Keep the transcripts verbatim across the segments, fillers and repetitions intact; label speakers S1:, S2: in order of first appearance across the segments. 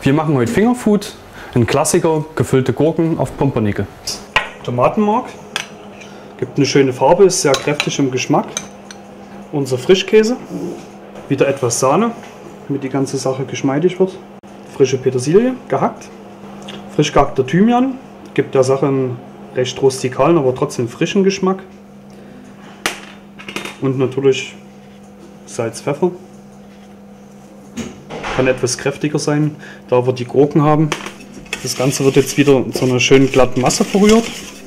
S1: Wir machen heute Fingerfood, ein Klassiker, gefüllte Gurken auf Pumpernickel. Tomatenmark, gibt eine schöne Farbe, ist sehr kräftig im Geschmack. Unser Frischkäse, wieder etwas Sahne, damit die ganze Sache geschmeidig wird. Frische Petersilie, gehackt. Frisch gehackter Thymian, gibt der Sache einen recht rustikalen, aber trotzdem frischen Geschmack. Und natürlich Salz, Pfeffer. Kann etwas kräftiger sein, da wir die Gurken haben. Das Ganze wird jetzt wieder in so einer schönen glatten Masse verrührt.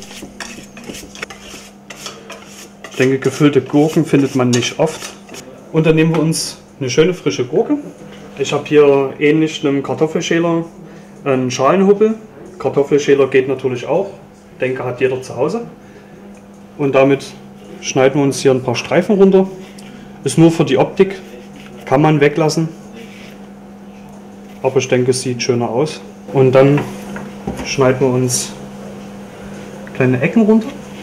S1: Ich denke, gefüllte Gurken findet man nicht oft. Und dann nehmen wir uns eine schöne frische Gurke. Ich habe hier ähnlich einem Kartoffelschäler einen Schalenhubbel. Kartoffelschäler geht natürlich auch. Ich denke, hat jeder zu Hause. Und damit schneiden wir uns hier ein paar Streifen runter. Ist nur für die Optik, kann man weglassen. Aber ich denke, es sieht schöner aus. Und dann schneiden wir uns kleine Ecken runter.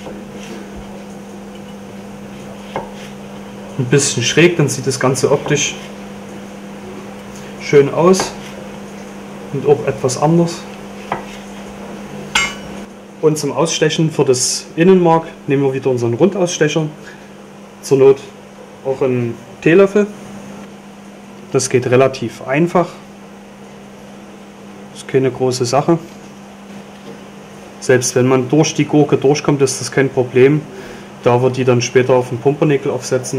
S1: Ein bisschen schräg, dann sieht das Ganze optisch schön aus und auch etwas anders. Und zum Ausstechen für das Innenmark nehmen wir wieder unseren Rundausstecher. Zur Not auch einen Teelöffel. Das geht relativ einfach. Das ist keine große Sache. Selbst wenn man durch die Gurke durchkommt, ist das kein Problem, da wir die dann später auf den Pumpernickel aufsetzen.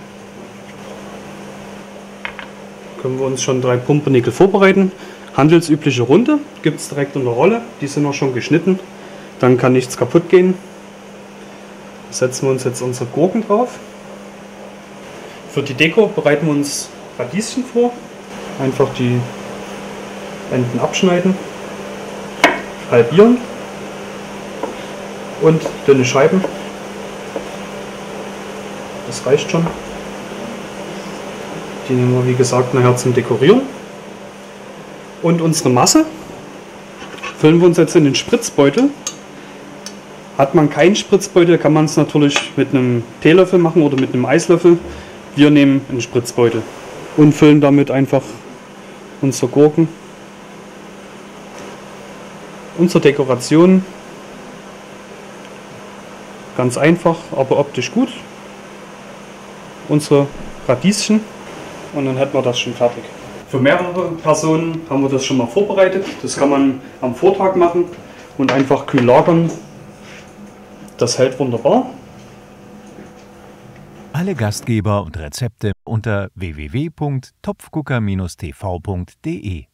S1: Können wir uns schon drei Pumpernickel vorbereiten. Handelsübliche Runde gibt es direkt in der Rolle. Die sind auch schon geschnitten. Dann kann nichts kaputt gehen. Setzen wir uns jetzt unsere Gurken drauf. Für die Deko bereiten wir uns Radieschen vor. Einfach die Enden abschneiden, halbieren und dünne Scheiben. Das reicht schon. Die nehmen wir wie gesagt nachher zum Dekorieren. Und unsere Masse füllen wir uns jetzt in den Spritzbeutel. Hat man keinen Spritzbeutel, kann man es natürlich mit einem Teelöffel machen oder mit einem Eislöffel. Wir nehmen einen Spritzbeutel und füllen damit einfach unsere Gurken. Unsere Dekoration, ganz einfach, aber optisch gut. Unsere Radieschen und dann hätten wir das schon fertig. Für mehrere Personen haben wir das schon mal vorbereitet. Das kann man am Vortag machen und einfach kühl lagern. Das hält wunderbar.
S2: Alle Gastgeber und Rezepte unter w w w punkt topfgucker Bindestrich t v punkt de